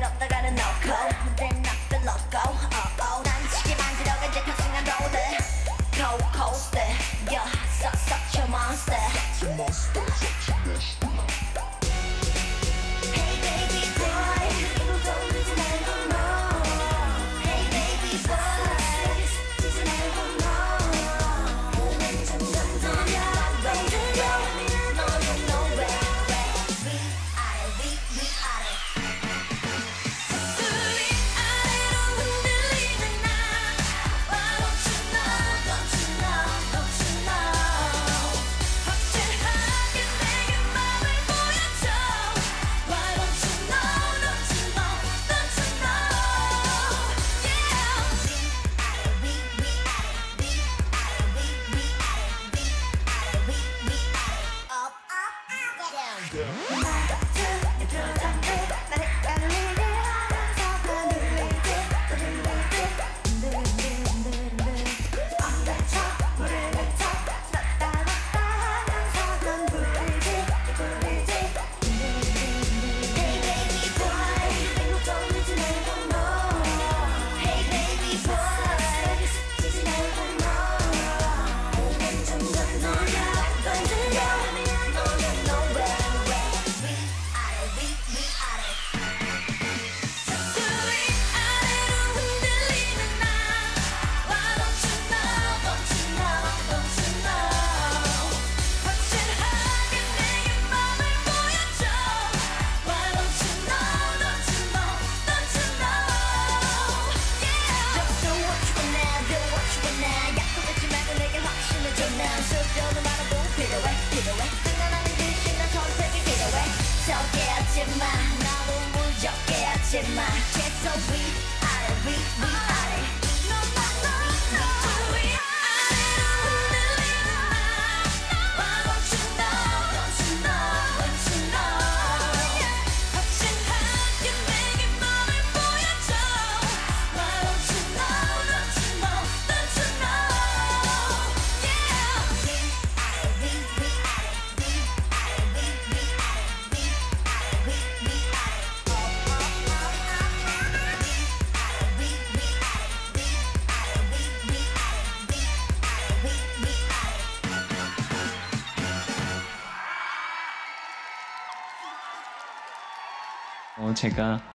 어디갔다가는 넣고 Then I feel loco 난 지기만 들어가 이제 탑승한 로드 Cold coaster Yeah, such a monster Hey baby boy 이거 돌리지 말고 no Hey baby boy 지지 말고 no 그만 점점 더 No, no, no way 위아래 나도 무섭게 하지마 계속 위아래 제가